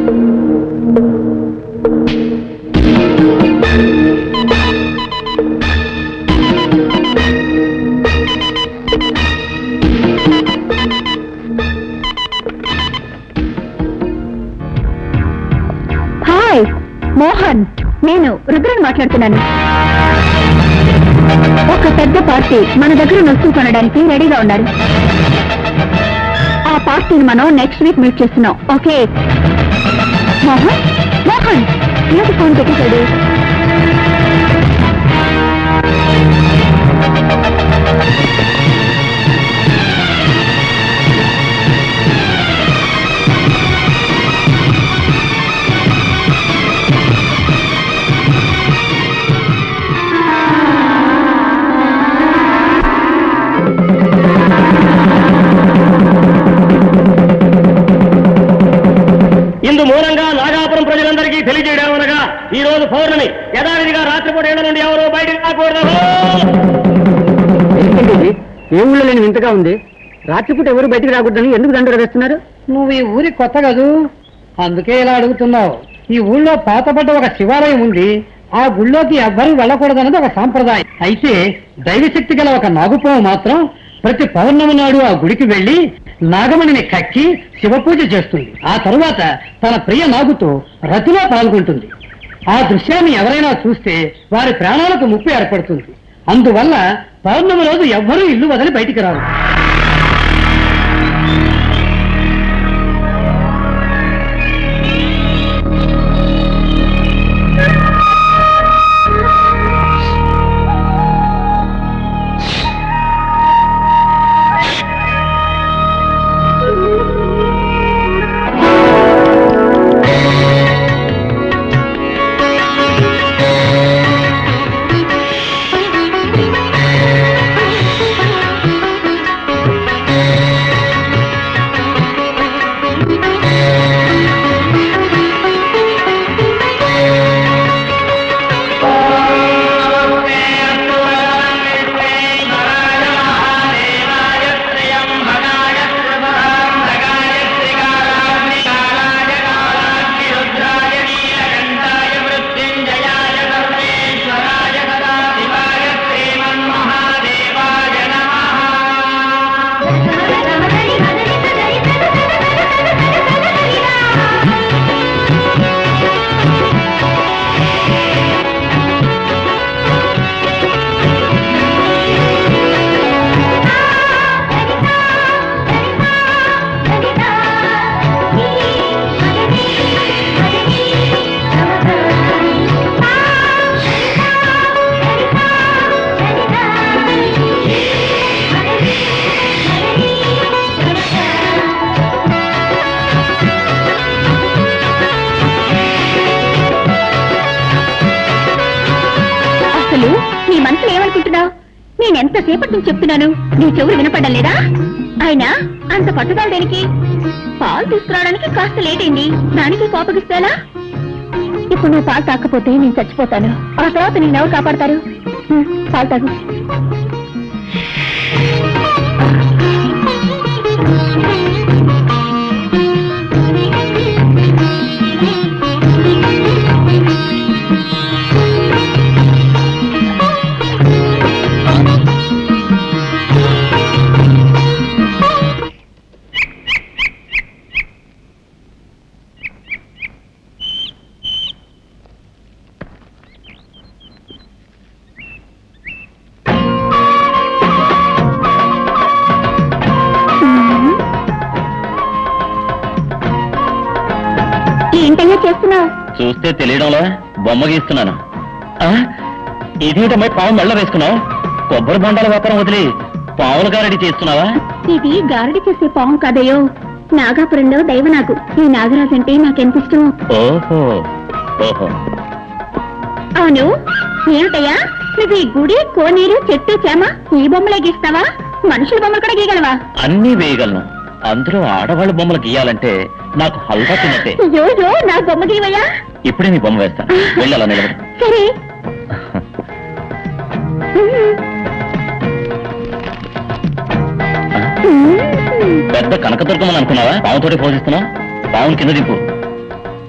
మోహన్, నేను రుద్రని మాట్లాడుతున్నాను. ఒక పెద్ద పార్టీ మన దగ్గర వస్తువు కొనడానికి రెడీగా ఉన్నారు. ఆ పార్టీని మనం నెక్స్ట్ వీక్ మీట్ చేస్తున్నాం. ఓకే? మోహన్, మోహన్ ఏంటి ఫోన్ పెట్టేశాడు? మూలంగా నాగాపురం ప్రజలందరికీ తెలియజేయడమనగా ఈ రోజు పౌర్ణమి యథావిధిగా రాత్రిపూట ఏళ్ల నుండి ఎవరో బయటకు రాకూడదు. ఏ ఊళ్ళో లేని వింతగా ఉంది. రాత్రిపూట ఎవరు బయటికి రాకూడదని ఎందుకు దండలు వేస్తున్నారు? నువ్వు ఈ ఊరి కొత్త కదూ, అందుకే ఇలా అడుగుతున్నావు. ఈ ఊళ్ళో పాతపడ్డ ఒక శివాలయం ఉంది. ఆ గుళ్ళోకి ఎవ్వరూ వెళ్ళకూడదన్నది ఒక సాంప్రదాయం. అయితే దైవశక్తి గల ఒక నాగుపాము మాత్రం ప్రతి పౌర్ణమి నాడు ఆ గుడికి వెళ్లి నాగమణిని కక్కి శివపూజ చేస్తుంది. ఆ తరువాత తన ప్రియ నాగుతో రతిలో పాల్గొంటుంది. ఆ దృశ్యాన్ని ఎవరైనా చూస్తే వారి ప్రాణాలకు ముప్పు ఏర్పడుతుంది. అందువల్ల పౌర్ణమి రోజు ఎవ్వరూ ఇల్లు వదిలి బయటికి రారు. నేనెంతసేపటి నుంచి చెప్తున్నాను, నీ చెవులు వినపడడం లేదా? ఆయన అంత పట్టుదల దేనికి? పాలు తీసుకురావడానికి కాస్త లేట్ అయింది, దానికి కోపగిస్తాలా? ఇప్పుడు నువ్వు పాలు తాకపోతే నేను చచ్చిపోతాను. ఆ తర్వాత నేను ఎవరు కాపాడతారు? పాలు తాగు. చూస్తే తెలియడంలో బొమ్మ గీస్తున్నాను. ఇదేంటమ్మాయి పాము మెళ్ళ వేసుకున్నావు? కొబ్బరి బొండాల వ్యాపారం వదిలి పావుల గారడి చేస్తున్నావా? ఇది గారడి చేసే పాము కాదయ్యో, నాగాపురంలో దైవనాగు. ఈ నాగరాజు అంటే నాకెంత ఇష్టం. ఓహో ఓహో. అవును, ఏమిటయ్యా నువ్వు ఈ గుడి, కోనేరు, చెట్టు, చేమ ఈ బొమ్మలే గీస్తావా? మనుషుల బొమ్మలు కూడా గీయగలవా? అన్నీ వేయగలను. అందులో ఆడవాళ్ళ బొమ్మలు గీయాలంటే నాకు హల్వా తిన్నట్టే. అయ్యో, నా బొమ్మ గీవయ్యా. ఇప్పుడే నీ బొమ్మ వేస్తా, వెళ్ళి అలా నిలబడి. సరే. పెద్ద కనకదుర్గమని అనుకున్నావా? పావుతోటి పోషిస్తున్నావు. పావుని కింద దింపు.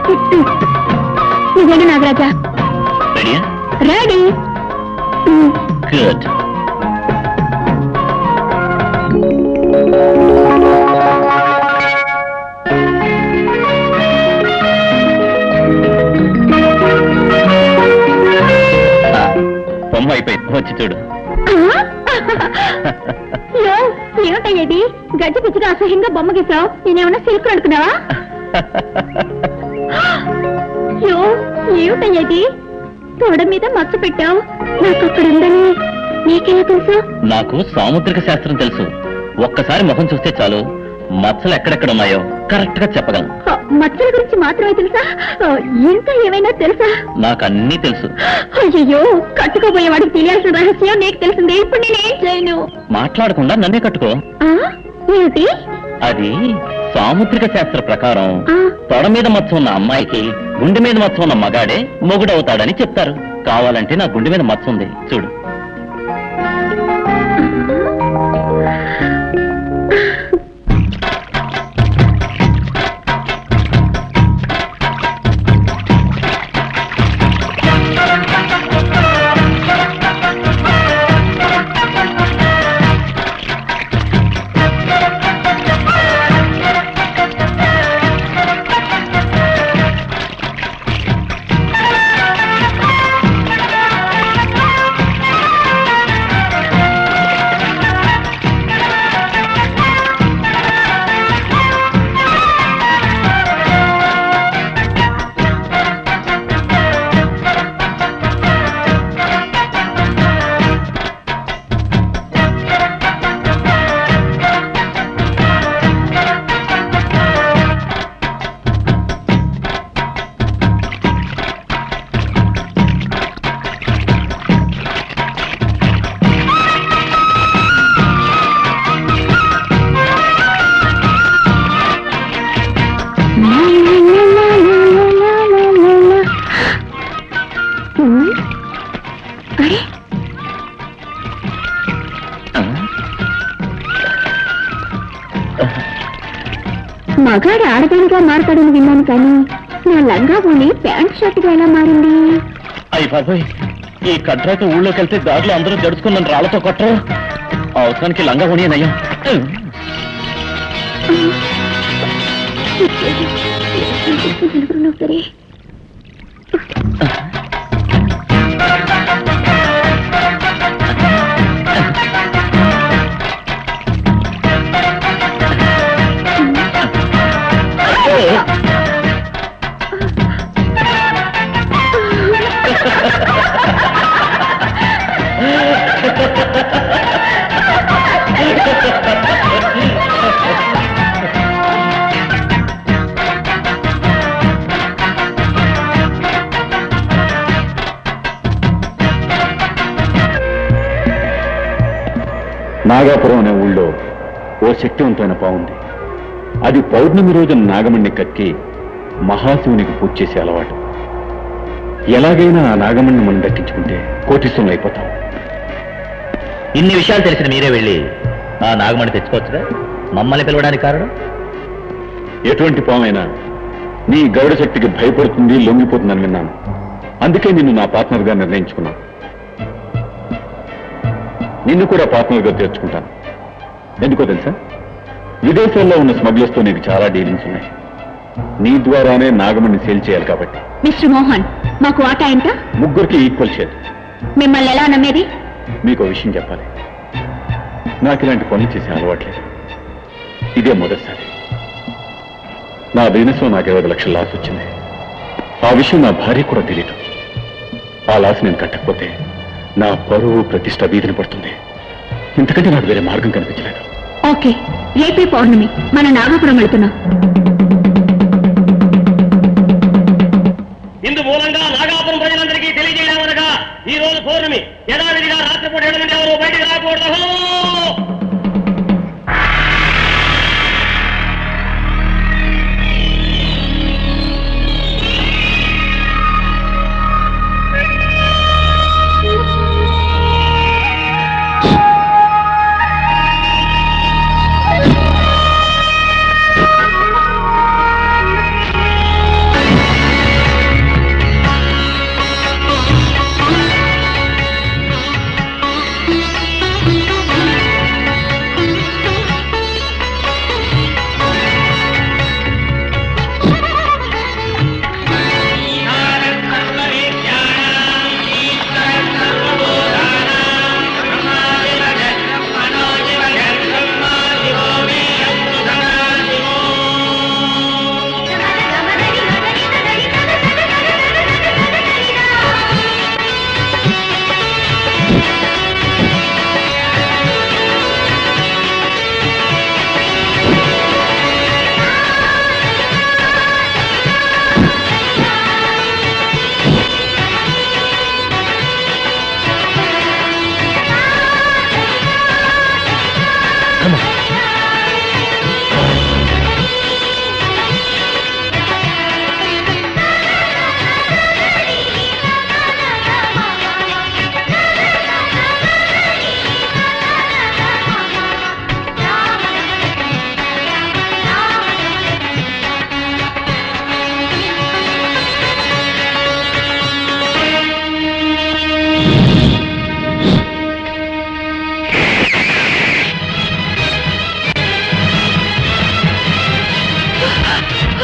నువ్వేనా నాగరాజా? రెడీయా? రెడీ. గుడ్. బొమ్మ అయిపోయింది, వచ్చి చూడు. ఏమిటయ్యేది? గజ్జి పిచ్చిగా అసహ్యంగా బొమ్మ గీసావు. నేనేమన్నా సిల్క్ అనుకున్నావా? ఏమిటయ్యేది? తోడ మీద మచ్చ పెట్టావు. నాకు అక్కడ ఉందని నీకెలా తెలుసు? నాకు సాముద్రిక శాస్త్రం తెలుసు. ఒక్కసారి ముఖం చూస్తే చాలు మచ్చలు ఎక్కడెక్కడ ఉన్నాయో కరెక్ట్ గా చెప్పగలను. మచ్చల గురించి మాత్రమే తెలుసా? ఇంకా ఏమైనా తెలుసా? నాకు అన్నీ తెలుసు. అయ్యో, కట్టుకోబోయే వాడికి తెలియాల్సిన రహస్యం నీకు తెలిసిందే. ఇప్పుడు నేనేం చేయను? మాట్లాడకుండా నన్నే కట్టుకో. ఏమిటి అది? సాముద్రిక శాస్త్ర ప్రకారం తొడ మీద మచ్చ ఉన్న అమ్మాయికి గుండె మీద మచ్చ ఉన్న మగాడే మొగుడవుతాడని చెప్తారు. కావాలంటే నా గుండె మీద మచ్చ ఉంది, చూడు. మగాడు ఆడదానిగా మారతాడని విన్నాను, కానీ నా లంగా పోని ప్యాంట్ షర్ట్గా ఎలా మారింది? అయ్యి బాబోయ్, ఈ కట్రాకి ఊళ్ళోకి వెళ్తే దారిలో అందరూ జడుచుకున్న రాళ్లతో కొట్టరు. అవసరానికి లంగా పోనీ నయ్యా. సరే, నాగాపురం అనే ఊళ్ళో ఓ శక్తివంతమైన పావుంది. అది పౌర్ణమి రోజున నాగమణ్ణి కక్కి మహాశివునికి పూజ చేసే అలవాటు. ఎలాగైనా ఆ నాగమణ్ణి మనం దక్కించుకుంటే కోటీశ్వరులు అయిపోతాం. ఇన్ని విషయాలు తెలిసిన మీరే వెళ్ళి ఆ నాగమణి తెచ్చుకోవచ్చుగా? మమ్మల్ని పిలవడానికి కారణం? ఎటువంటి పామైనా నీ గౌడ శక్తికి భయపడుతుంది, లొంగిపోతుందని విన్నాను. అందుకే నిన్ను నా పార్ట్నర్గా నిర్ణయించుకున్నాను. నిన్ను కూడా పార్ట్నర్గా చేర్చుకుంటాను. ఎందుకో తెలుసా? విదేశాల్లో ఉన్న స్మగ్లర్స్తో నీకు చాలా డీలింగ్స్ ఉన్నాయి. నీ ద్వారానే నాగమణ్ణి సేల్ చేయాలి కాబట్టి. మిస్టర్ మోహన్, మాకు వాటా ఎంత? ముగ్గురికి ఈక్వల్ షేర్. మిమ్మల్ని ఎలా నమ్మేది? మీకు విషయం చెప్పాలి. నాకు ఇలాంటి పనులు చేసే అలవాట్లేదు. ఇదే మొదటిసారి. నా బిజినెస్లో నాకు 20 లక్షల లాస్ వచ్చింది. ఆ విషయం నా భార్య కూడా తెలియదు. ఆ లాస్ నేను కట్టకపోతే నా పరువు ప్రతిష్ట వీధిని పడుతుంది. ఇంతకంటే నాకు వేరే మార్గం కనిపించలేదు. ఓకే, రేపే పౌర్ణమి, మన నాగపురం వెళుతున్నాం. ఇందు మూలంగా నాగాపురం ప్రజలందరికీ తెలియజేయడమనగా ఈ రోజు పౌర్ణమి యథావిధిగా రాత్రిపూట 7 నుండి ఎవరు బయటికి రాకూడదు.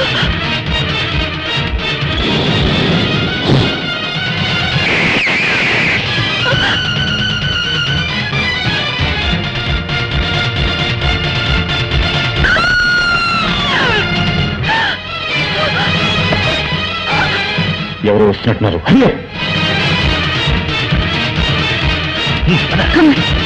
ఎవరు వస్తున్నట్టున్నారు? అయ్యో Come on.